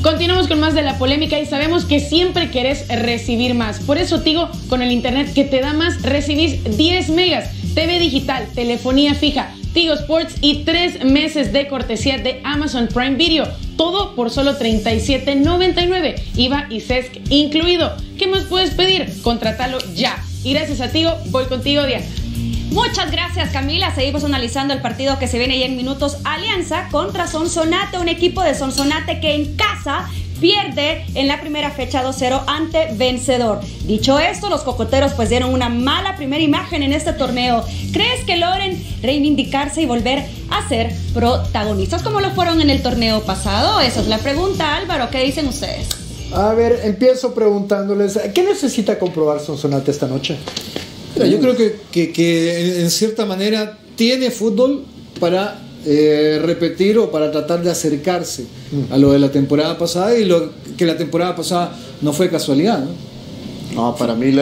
Continuamos con más de la polémica y sabemos que siempre querés recibir más. Por eso, Tigo, con el internet que te da más, recibís 10 megas, TV digital, telefonía fija, Tigo Sports y 3 meses de cortesía de Amazon Prime Video. Todo por solo $37.99, IVA y CESC incluido. ¿Qué más puedes pedir? Contratalo ya. Y gracias a Tigo, voy contigo, Diana. Muchas gracias, Camila. Seguimos analizando el partido que se viene ya en minutos. Alianza contra Sonsonate, un equipo de Sonsonate que en casa pierde en la primera fecha 2-0 ante Vencedor. Dicho esto, los cocoteros pues dieron una mala primera imagen en este torneo. ¿Crees que logren reivindicarse y volver a ser protagonistas como lo fueron en el torneo pasado? Esa es la pregunta, Álvaro. ¿Qué dicen ustedes? A ver, empiezo preguntándoles, ¿qué necesita comprobar Sonsonate esta noche? Yo creo que en cierta manera tiene fútbol para repetir o para tratar de acercarse a lo de la temporada pasada, y lo que la temporada pasada no fue casualidad, ¿no? No, para mí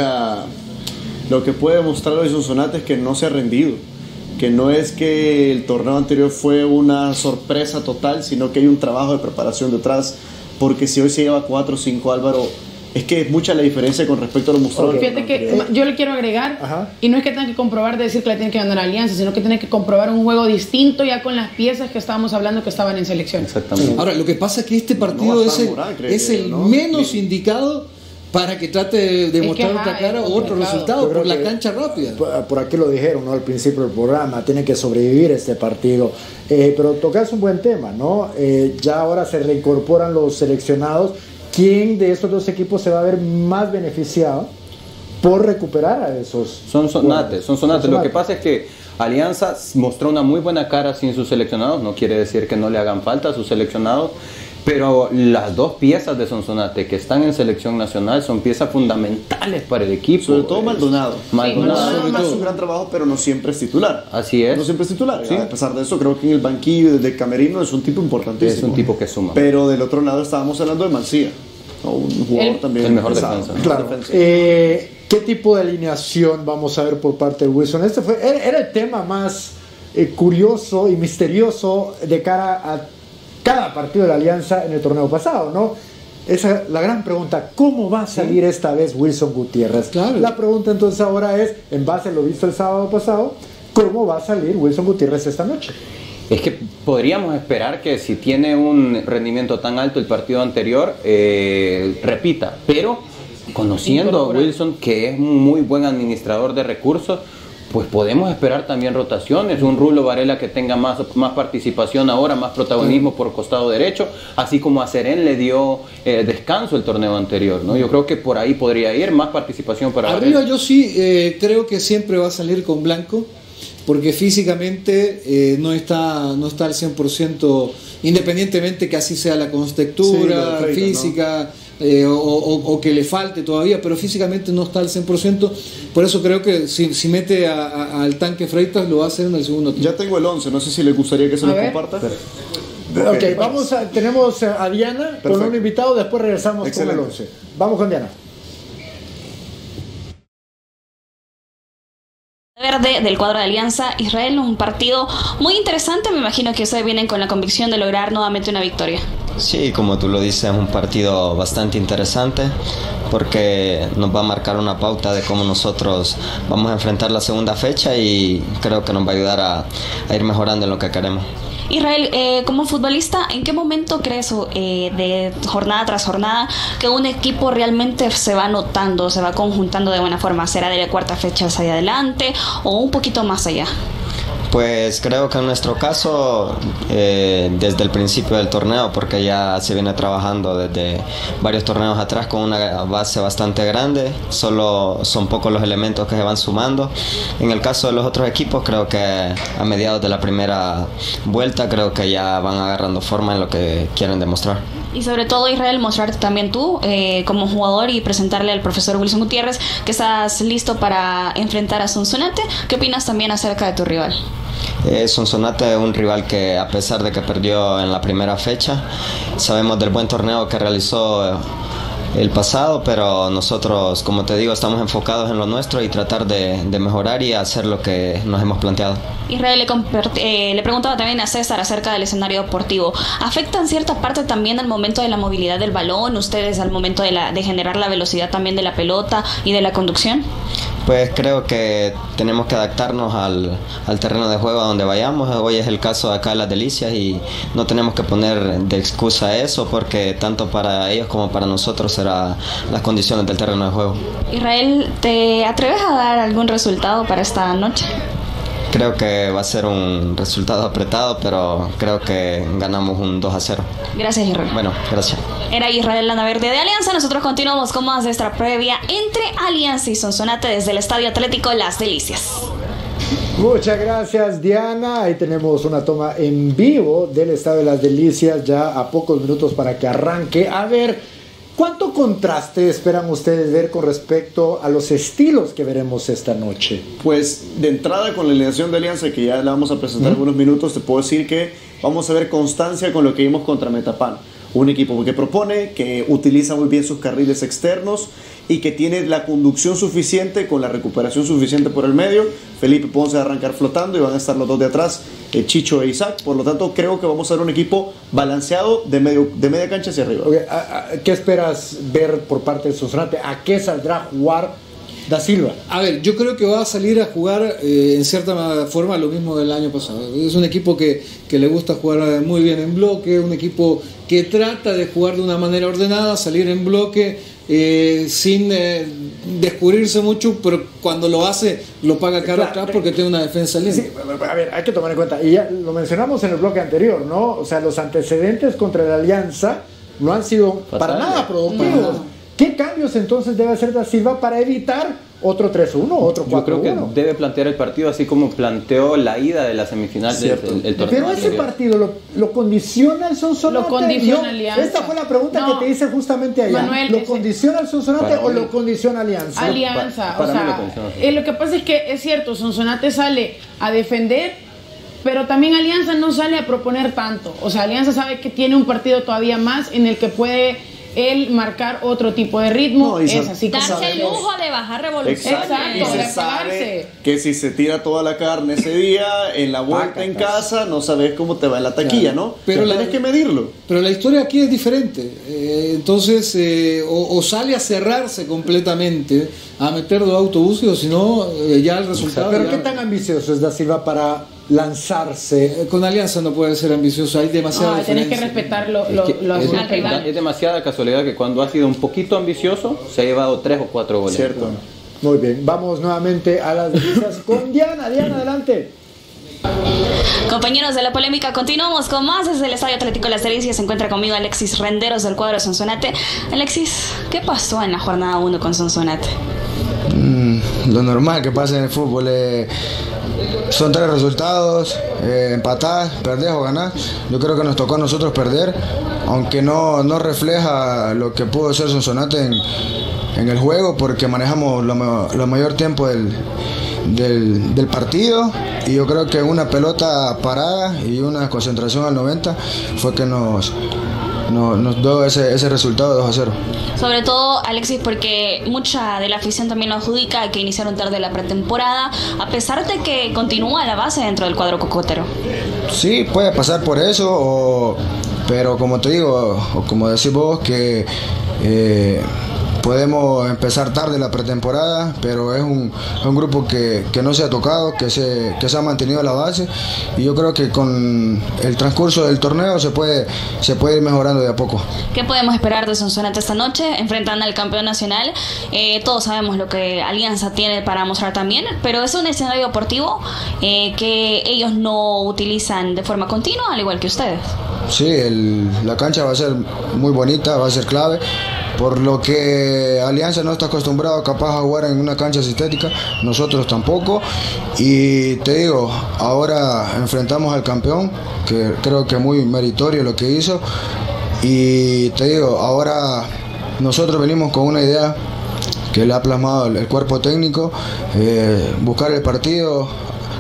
lo que puede mostrar hoy Sonsonate es que no se ha rendido, que no es que el torneo anterior fue una sorpresa total, sino que hay un trabajo de preparación detrás, porque si hoy se lleva 4 o 5, Álvaro, es que es mucha la diferencia con respecto a los mostrados. Fíjate que yo le quiero agregar, y no es que tengan que comprobar de decir que la tienen que ganar Alianza, sino que tienen que comprobar un juego distinto ya con las piezas que estábamos hablando que estaban en selección. Exactamente. Ahora, lo que pasa es que este partido es el menos indicado para que trate de mostrar otra cara o otro resultado por la cancha rápida. Por aquí lo dijeron, ¿no? Al principio del programa, tiene que sobrevivir este partido. Pero tocas un buen tema, ¿no? Ya ahora se reincorporan los seleccionados. ¿Quién de estos dos equipos se va a ver más beneficiado por recuperar a esos? Sonsonate. Lo que pasa es que Alianza mostró una muy buena cara sin sus seleccionados. No quiere decir que no le hagan falta a sus seleccionados, pero las dos piezas de Sonsonate que están en selección nacional son piezas fundamentales para el equipo. Sobre todo Maldonado. Maldonado hace un gran trabajo, pero no siempre es titular. Así es. No siempre es titular. Sí. A pesar de eso, creo que en el banquillo de Camerino es un tipo importantísimo. Es un tipo que suma. Pero del otro lado estábamos hablando de Mancilla, ¿no? Un jugador también. El mejor pesado, defensa. Claro. ¿Qué tipo de alineación vamos a ver por parte de Wilson? Era el tema más curioso y misterioso de cara a cada partido de la Alianza en el torneo pasado, ¿no? Esa es la gran pregunta, ¿cómo va a salir esta vez Wilson Gutiérrez? Claro. La pregunta entonces ahora es, en base a lo visto el sábado pasado, ¿cómo va a salir Wilson Gutiérrez esta noche? Es que podríamos esperar que si tiene un rendimiento tan alto el partido anterior, repita, pero conociendo a Wilson, que es un muy buen administrador de recursos, pues podemos esperar también rotaciones, un Rulo Varela que tenga más participación ahora, más protagonismo por costado derecho, así como a Serén le dio descanso el torneo anterior, ¿no? Yo creo que por ahí podría ir más participación para arriba. Varela. Yo sí creo que siempre va a salir con Blanco, porque físicamente no está al 100%, independientemente que así sea la contextura física, ¿no? O que le falte todavía, pero físicamente no está al 100%. Por eso creo que si mete al tanque Freitas lo va a hacer en el segundo tiempo. Ya tengo el 11, no sé si le gustaría que se lo comparta. Tenemos a Diana con un invitado, después regresamos con el 11. Vamos con Diana. Verde del cuadro de Alianza Israel, un partido muy interesante. Me imagino que ustedes vienen con la convicción de lograr nuevamente una victoria. Sí, como tú lo dices, es un partido bastante interesante porque nos va a marcar una pauta de cómo nosotros vamos a enfrentar la segunda fecha, y creo que nos va a ayudar a ir mejorando en lo que queremos. Israel, como futbolista, ¿en qué momento crees de jornada tras jornada que un equipo realmente se va notando, se va conjuntando de buena forma? ¿Será de la cuarta fecha hacia adelante o un poquito más allá? Pues creo que en nuestro caso, desde el principio del torneo, porque ya se viene trabajando desde varios torneos atrás con una base bastante grande, solo son pocos los elementos que se van sumando. En el caso de los otros equipos, creo que a mediados de la primera vuelta, creo que ya van agarrando forma en lo que quieren demostrar. Y sobre todo, Israel, mostrarte también tú como jugador y presentarle al profesor Wilson Gutiérrez que estás listo para enfrentar a Sonsonate. ¿Qué opinas también acerca de tu rival? Sonsonate es un rival que, a pesar de que perdió en la primera fecha, sabemos del buen torneo que realizó el pasado, pero nosotros, como te digo, estamos enfocados en lo nuestro y tratar de mejorar y hacer lo que nos hemos planteado. Israel, le preguntaba también a César acerca del escenario deportivo. ¿Afecta en cierta parte también al momento de la movilidad del balón, ustedes al momento de generar la velocidad también de la pelota y de la conducción? Pues creo que tenemos que adaptarnos al terreno de juego a donde vayamos. Hoy es el caso de acá de Las Delicias y no tenemos que poner de excusa eso, porque tanto para ellos como para nosotros será las condiciones del terreno de juego. Israel, ¿te atreves a dar algún resultado para esta noche? Creo que va a ser un resultado apretado, pero creo que ganamos un 2-0. Gracias, Israel. Bueno, gracias. Era Israel Landaverde de Alianza. Nosotros continuamos con más de esta previa entre Alianza y Sonsonate desde el Estadio Atlético Las Delicias. Muchas gracias, Diana. Ahí tenemos una toma en vivo del Estadio de Las Delicias, ya a pocos minutos para que arranque. A ver, ¿cuánto contraste esperan ustedes ver con respecto a los estilos que veremos esta noche? Pues de entrada, con la alineación de Alianza, que ya la vamos a presentar en algunos minutos, te puedo decir que vamos a ver constancia con lo que vimos contra Metapan. Un equipo que propone, que utiliza muy bien sus carriles externos y que tiene la conducción suficiente con la recuperación suficiente por el medio. Felipe Ponce va a arrancar flotando y van a estar los dos de atrás, Chicho e Isaac. Por lo tanto, creo que vamos a ver un equipo balanceado de media cancha hacia arriba. Okay. ¿Qué esperas ver por parte de Sonsonate? ¿A qué saldrá a jugar Da Silva? A ver, yo creo que va a salir a jugar en cierta forma lo mismo del año pasado. Es un equipo que le gusta jugar muy bien en bloque, un equipo que trata de jugar de una manera ordenada, salir en bloque sin descubrirse mucho, pero cuando lo hace lo paga caro atrás porque tiene una defensa lenta. Sí, a ver, hay que tomar en cuenta, y ya lo mencionamos en el bloque anterior, ¿no? O sea, los antecedentes contra la Alianza no han sido para nada productivos. No. ¿Qué cambios entonces debe hacer Da Silva para evitar otro 3-1, otro 4-1? Yo creo que debe plantear el partido así como planteó la ida de la semifinal del torneo. Pero ese partido lo condiciona el Sonsonate. Lo condiciona Alianza. Esta fue la pregunta que te hice justamente allá. Manuel, ¿lo condiciona el Sonsonate o lo condiciona Alianza? Alianza. Lo que pasa es que es cierto, Sonsonate sale a defender, pero también Alianza no sale a proponer tanto. O sea, Alianza sabe que tiene un partido todavía más en el que puede él marcar otro tipo de ritmo. Es así como darse el lujo de bajar revoluciones. Exacto, y se sabe que si se tira toda la carne ese día en la vuelta en casa, no sabes cómo te va en la taquilla, ¿no? Pero tienes que medirlo. Pero la historia aquí es diferente. Entonces o sale a cerrarse completamente, a meter dos autobuses, o si no, ya el resultado. Pero ¿qué tan ambicioso es Da Silva para lanzarse? Con Alianza no puede ser ambicioso, hay demasiada diferencia. Tenés que respetarlo. Es demasiada casualidad que cuando ha sido un poquito ambicioso se ha llevado 3 o 4 goles. Cierto. Muy bien, vamos nuevamente a Las Delicias con Diana. Diana, adelante. Compañeros de la polémica, continuamos con más desde el Estadio Atlético Las Delicias. Se encuentra conmigo Alexis Renderos del cuadro de Sonsonate. Alexis, ¿qué pasó en la jornada 1 con Sonsonate? Lo normal que pasa en el fútbol son 3 resultados, empatar, perder o ganar. Yo creo que nos tocó a nosotros perder, aunque no refleja lo que pudo ser Sonsonate en el juego, porque manejamos lo mayor tiempo del partido, y yo creo que una pelota parada y una concentración al 90 fue que nos dio ese resultado 2-0. Sobre todo, Alexis, porque mucha de la afición también lo adjudica a que iniciaron tarde la pretemporada, a pesar de que continúa la base dentro del cuadro cocotero. Sí, puede pasar por eso, pero como te digo, o como decís vos, que podemos empezar tarde la pretemporada, pero es un grupo que no se ha tocado, que se ha mantenido la base, y yo creo que con el transcurso del torneo se puede ir mejorando de a poco. ¿Qué podemos esperar de Sonsonate esta noche? Enfrentan al campeón nacional. Todos sabemos lo que Alianza tiene para mostrar también, pero es un escenario deportivo que ellos no utilizan de forma continua, al igual que ustedes. Sí, la cancha va a ser muy bonita, va a ser clave, por lo que Alianza no está acostumbrado capaz a jugar en una cancha sintética, nosotros tampoco, y te digo, ahora enfrentamos al campeón, que creo que muy meritorio lo que hizo, y te digo, ahora nosotros venimos con una idea que le ha plasmado el cuerpo técnico, buscar el partido,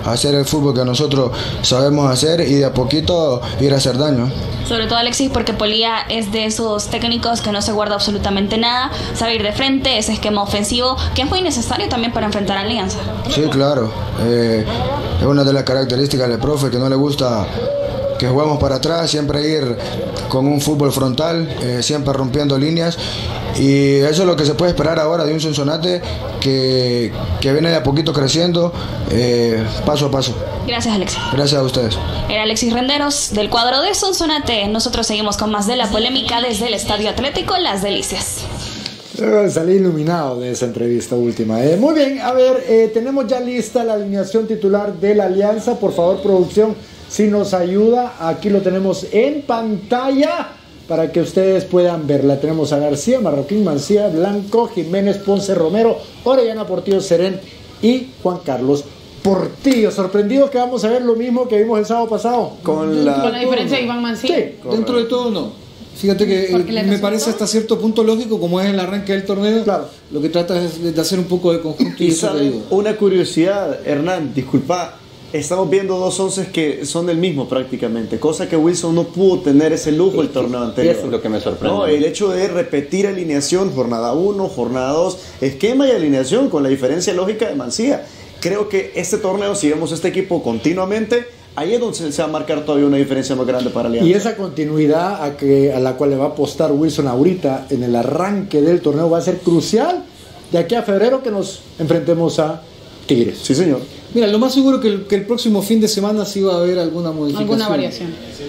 hacer el fútbol que nosotros sabemos hacer y de a poquito ir a hacer daño. Sobre todo Alexis, porque Polilla es de esos técnicos que no se guarda absolutamente nada, sabe ir de frente, ese esquema ofensivo que es muy necesario también para enfrentar a Alianza. Sí, claro, es una de las características del profe, que no le gusta que juguemos para atrás, siempre ir con un fútbol frontal, siempre rompiendo líneas, y eso es lo que se puede esperar ahora de un Sonsonate que viene de a poquito creciendo, paso a paso. Gracias, Alexis. Gracias a ustedes. Era Alexis Renderos del cuadro de Sonsonate. Nosotros seguimos con más de la polémica desde el Estadio Atlético Las Delicias. Salí iluminado de esa entrevista última. Muy bien, a ver, tenemos ya lista la alineación titular de la Alianza. Por favor, producción, si nos ayuda, aquí lo tenemos en pantalla para que ustedes puedan verla. Tenemos a García, Marroquín, Mancía, Blanco, Jiménez, Ponce, Romero, Orellana, Portillo, Serén y Juan Carlos Portillo. Sorprendido que vamos a ver lo mismo que vimos el sábado pasado. Con la diferencia de Iván Mancía. Sí, dentro de todo no. Fíjate que me parece hasta cierto punto lógico, como es el arranque del torneo. Claro. Lo que trata es de hacer un poco de conjunto. Y saben, una curiosidad, Hernán, disculpa, estamos viendo dos onces que son del mismo prácticamente, cosa que Wilson no pudo tener ese lujo el torneo anterior. Y eso es lo que me sorprende. No, el hecho de repetir alineación, jornada 1, jornada 2, esquema y alineación con la diferencia lógica de Mancía. Creo que este torneo, si vemos este equipo continuamente, ahí es donde se va a marcar todavía una diferencia más grande para Alianza. Y esa continuidad a la cual le va a apostar Wilson ahorita en el arranque del torneo va a ser crucial de aquí a febrero que nos enfrentemos a Tigres. Sí, señor. Mira, lo más seguro que el próximo fin de semana sí va a haber alguna modificación. Alguna variación.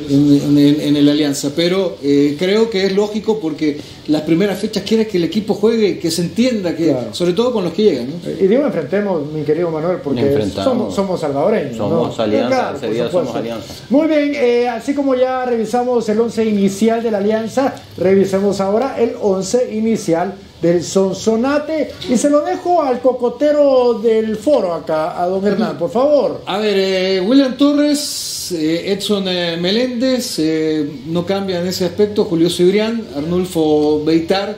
En el Alianza, pero creo que es lógico porque las primeras fechas quieres que el equipo juegue, que se entienda, que claro, sobre todo con los que llegan, ¿no? Y digo enfrentemos, mi querido Manuel, porque somos salvadoreños. Somos, ¿no? Alianza, claro, ese día somos Alianza. Muy bien, así como ya revisamos el 11 inicial de la Alianza, revisemos ahora el 11 inicial del Sonsonate, y se lo dejo al cocotero del foro acá, a don Hernán, por favor. A ver, William Torres, Edson Meléndez, no cambia en ese aspecto, Julio Cibrián, Arnulfo Beitar,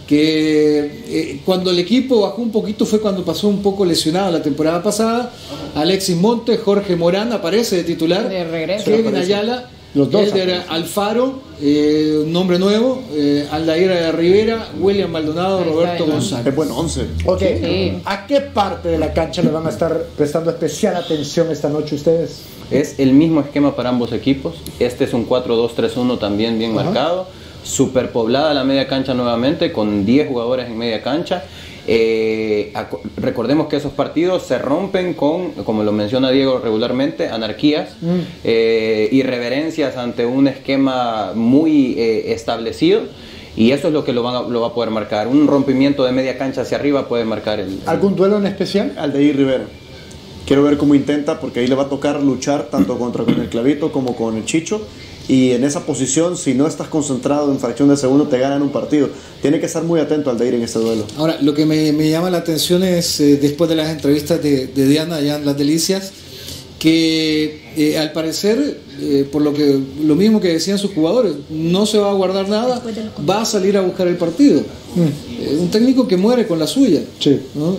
que cuando el equipo bajó un poquito fue cuando pasó un poco lesionado la temporada pasada. Alexis Montes, Jorge Morán aparece de titular, de regreso, Kevin Ayala, Elder Alfaro, nombre nuevo, Aldair Rivera, William Maldonado, Roberto González. Es buen 11. Ok, sí. ¿A qué parte de la cancha le van a estar prestando especial atención esta noche ustedes? Es el mismo esquema para ambos equipos. Este es un 4-2-3-1 también bien marcado. Superpoblada la media cancha nuevamente con 10 jugadores en media cancha. Recordemos que esos partidos se rompen con, como lo menciona Diego regularmente, anarquías, irreverencias ante un esquema muy establecido, y eso es lo que lo va a poder marcar. Un rompimiento de media cancha hacia arriba puede marcar ¿Algún duelo en especial? Aldair Rivera. Quiero ver cómo intenta, porque ahí le va a tocar luchar tanto con el Clavito como con el Chicho. Y en esa posición, si no estás concentrado en fracción de segundo, te ganan un partido. Tiene que estar muy atento al Aldair en este duelo. Ahora, lo que me llama la atención es, después de las entrevistas de Diana allá en Las Delicias, que al parecer, por lo mismo que decían sus jugadores, no se va a guardar nada, va a salir a buscar el partido. Un técnico que muere con la suya, sí, ¿no?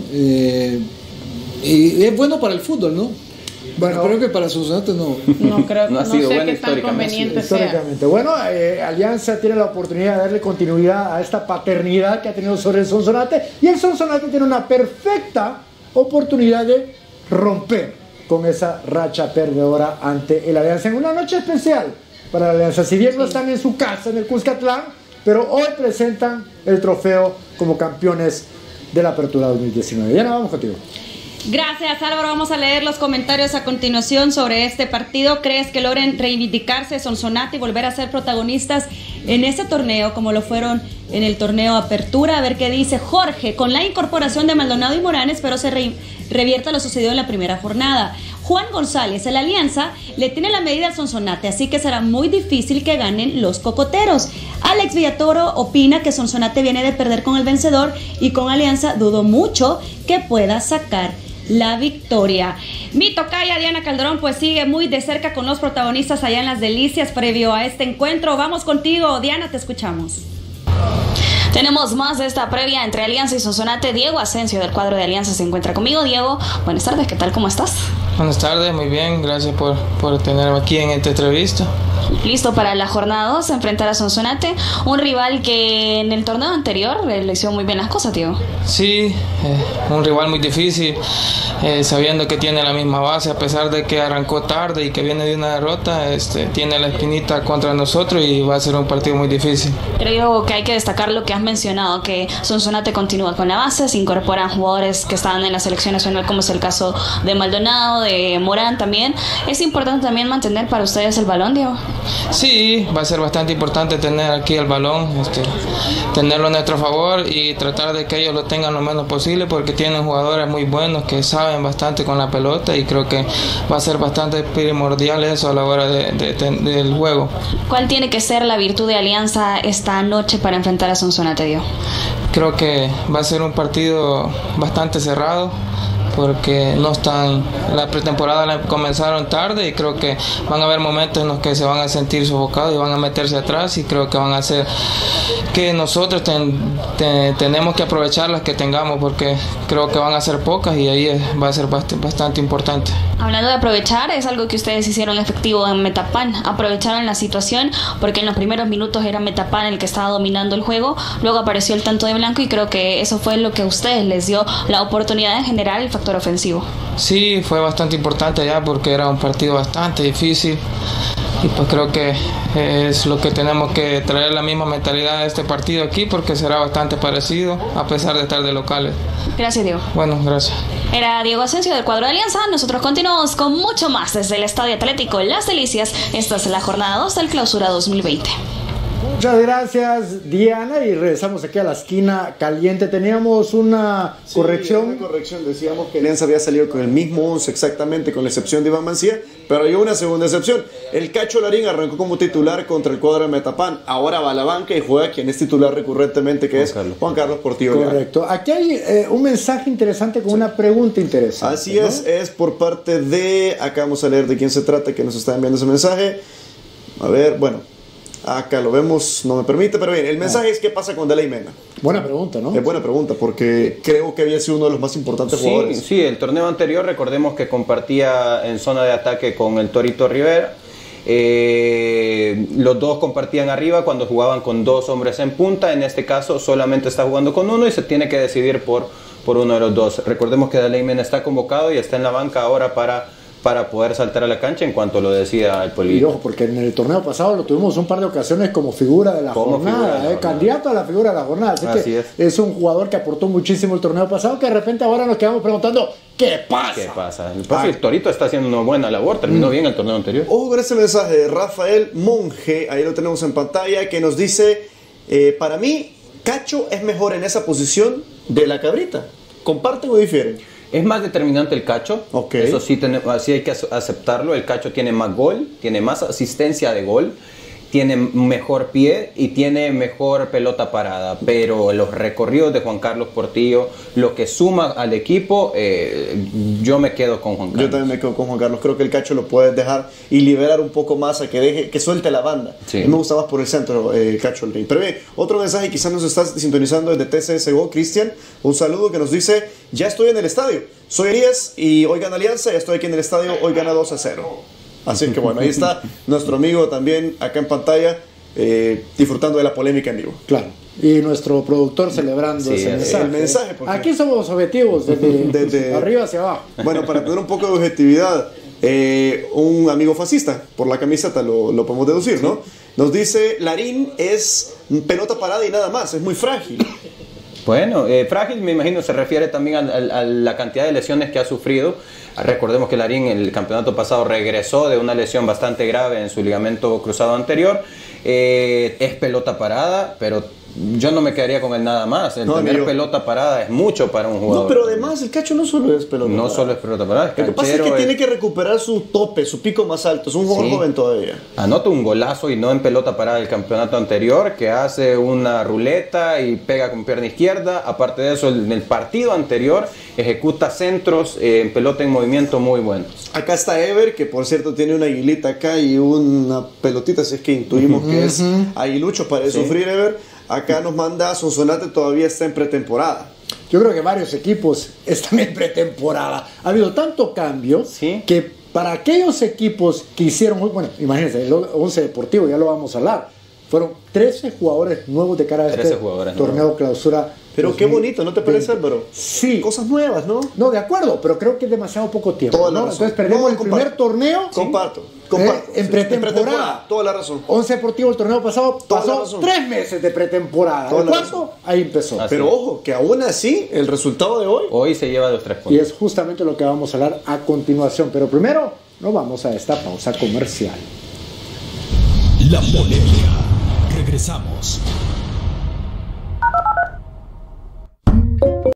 Y es bueno para el fútbol, ¿no? Bueno, creo que para Sonsonate no creo, no ha sido sé bueno qué tan conveniente históricamente sea. Bueno, Alianza tiene la oportunidad de darle continuidad a esta paternidad que ha tenido sobre el Sonsonate, y el Sonsonate tiene una perfecta oportunidad de romper con esa racha perdedora ante el Alianza en una noche especial para la Alianza. Si bien no están en su casa en el Cuscatlán, pero hoy presentan el trofeo como campeones de la Apertura 2019. Ya vamos contigo. Gracias, Álvaro. Vamos a leer los comentarios a continuación sobre este partido. ¿Crees que logren reivindicarse Sonsonate y volver a ser protagonistas en este torneo como lo fueron en el torneo Apertura? A ver qué dice Jorge. Con la incorporación de Maldonado y Morán, espero se revierta lo sucedido en la primera jornada. Juan González, el Alianza le tiene la medida a Sonsonate, así que será muy difícil que ganen los cocoteros. Alex Villatoro opina que Sonsonate viene de perder con el vencedor y con Alianza dudo mucho que pueda sacar la victoria. Mi tocaya Diana Calderón pues sigue muy de cerca con los protagonistas allá en Las Delicias previo a este encuentro. Vamos contigo, Diana, te escuchamos. Tenemos más de esta previa entre Alianza y Sonsonate. Diego Asensio del cuadro de Alianza se encuentra conmigo. Diego, buenas tardes, ¿qué tal? ¿Cómo estás? Buenas tardes, muy bien, gracias por tenerme aquí en esta entrevista. Listo para la jornada 2, enfrentar a Sonsonate, un rival que en el torneo anterior le hizo muy bien las cosas, tío. Sí, un rival muy difícil, sabiendo que tiene la misma base, a pesar de que arrancó tarde y que viene de una derrota, tiene la espinita contra nosotros y va a ser un partido muy difícil. Creo que hay que destacar lo que has mencionado, que Sonsonate continúa con la base, se incorporan jugadores que estaban en la selección nacional, como es el caso de Maldonado, de Morán también. ¿Es importante también mantener para ustedes el balón, Diego? Sí, va a ser bastante importante tener aquí el balón, tenerlo a nuestro favor y tratar de que ellos lo tengan lo menos posible, porque tienen jugadores muy buenos que saben bastante con la pelota y creo que va a ser bastante primordial eso a la hora del juego. ¿Cuál tiene que ser la virtud de Alianza esta noche para enfrentar a Sonsonate, Diego? Creo que va a ser un partido bastante cerrado, porque no están, la pretemporada la comenzaron tarde y creo que van a haber momentos en los que se van a sentir sofocados y van a meterse atrás, y creo que van a hacer que nosotros tenemos que aprovechar las que tengamos, porque creo que van a ser pocas y ahí va a ser bastante importante. Hablando de aprovechar, es algo que ustedes hicieron efectivo en Metapan, aprovecharon la situación porque en los primeros minutos era Metapan el que estaba dominando el juego, luego apareció el tanto de Blanco y creo que eso fue lo que a ustedes les dio la oportunidad de generar el factor ofensivo. Sí, fue bastante importante ya porque era un partido bastante difícil y pues creo que es lo que tenemos que traer, la misma mentalidad de este partido aquí, porque será bastante parecido a pesar de estar de locales. Gracias, Diego. Bueno, gracias. Era Diego Asensio del cuadro de Alianza. Nosotros continuamos con mucho más desde el Estadio Atlético Las Delicias. Esta es la jornada 2 del Clausura 2020. Muchas gracias, Diana, y regresamos aquí a la esquina caliente. Teníamos una corrección. Una corrección, decíamos que Alianza había salido con el mismo 11 exactamente, con la excepción de Iván Mancía, pero hay una segunda excepción. El Cacho Larín arrancó como titular contra el cuadro de Metapan, ahora va a la banca y juega quien es titular recurrentemente, que Juan Carlos Portillo. Correcto. Aquí hay un mensaje interesante con una pregunta interesante. Así es por parte de, acá vamos a leer de quién se trata, que nos está enviando ese mensaje. A ver, bueno, acá lo vemos, no me permite, pero bien, el mensaje es: ¿qué pasa con Delay Mena? Buena pregunta, ¿no? Es buena pregunta, porque creo que había sido uno de los más importantes jugadores. Sí, el torneo anterior, recordemos que compartía en zona de ataque con el Torito Rivera. Los dos compartían arriba cuando jugaban con dos hombres en punta. En este caso solamente está jugando con uno y se tiene que decidir por uno de los dos. Recordemos que Delay Mena está convocado y está en la banca ahora para poder saltar a la cancha en cuanto lo decida el Polillo. Y ojo, porque en el torneo pasado lo tuvimos un par de ocasiones como figura de la jornada, candidato a la figura de la jornada. Así es un jugador que aportó muchísimo el torneo pasado, que de repente ahora nos quedamos preguntando: ¿qué pasa? ¿Qué pasa? El Torito está haciendo una buena labor, terminó bien el torneo anterior. Ojo con ese mensaje de Rafael Monge, ahí lo tenemos en pantalla, que nos dice: para mí, Cacho es mejor en esa posición de la Cabrita. ¿Comparten o difieren? Es más determinante el Cacho, eso sí, así hay que aceptarlo. El Cacho tiene más gol, tiene más asistencia de gol, tiene mejor pie y tiene mejor pelota parada, pero los recorridos de Juan Carlos Portillo, lo que suma al equipo, yo me quedo con Juan Carlos. Yo también me quedo con Juan Carlos, creo que el Cacho lo puedes dejar y liberar un poco más, a que suelte la banda. Sí. Me gusta más por el centro, Cacho el Rey. Pero bien, otro mensaje, quizás nos estás sintonizando desde TCSGO, Cristian, un saludo, que nos dice: ya estoy en el estadio, soy Elías y hoy gana Alianza, ya estoy aquí en el estadio, hoy gana 2-0. Así que bueno, ahí está nuestro amigo también acá en pantalla, disfrutando de la polémica en vivo. Claro. Y nuestro productor celebrando ese mensaje. El mensaje, aquí somos objetivos desde arriba hacia abajo. Bueno, para tener un poco de objetividad, un amigo fascista, por la camiseta lo podemos deducir, ¿no? Nos dice: Larín es pelota parada y nada más, es muy frágil. Bueno, frágil me imagino se refiere también a la cantidad de lesiones que ha sufrido. Recordemos que Larín el campeonato pasado regresó de una lesión bastante grave en su ligamento cruzado anterior. Es pelota parada, pero yo no me quedaría con él nada más. El tener pelota parada es mucho para un jugador. No, pero además el Cacho no solo es pelota parada. No solo es pelota parada, es Lo que pasa es que tiene que recuperar su tope, su pico más alto. Es un jugador joven todavía. Anota un golazo y no en pelota parada del campeonato anterior, que hace una ruleta y pega con pierna izquierda. Aparte de eso, en el partido anterior ejecuta centros en pelota en movimiento muy buenos. Acá está Ever, que por cierto tiene una aguilita acá y una pelotita, así es que intuimos que es aguilucho para sufrir Ever. Acá nos manda: Sonsonate todavía está en pretemporada. Yo creo que varios equipos están en pretemporada. Ha habido tanto cambio que para aquellos equipos que hicieron, bueno, imagínense, el 11 Deportivo, ya lo vamos a hablar, fueron 13 jugadores nuevos de cara a este torneo clausura. Pero qué bonito, ¿no te parece, Álvaro? Sí. Cosas nuevas, ¿no? No, de acuerdo, pero creo que es demasiado poco tiempo. Toda la ¿no? razón. Entonces perdemos el primer torneo. Comparto. En pretemporada. Toda la razón. 11 Deportivo el torneo pasado pasó 3 meses de pretemporada. El cuarto, ahí empezó. Pero ojo, que aún así, el resultado de hoy se lleva los 3 puntos. Y es justamente lo que vamos a hablar a continuación. Pero primero, nos vamos a esta pausa comercial. La polémica. Regresamos.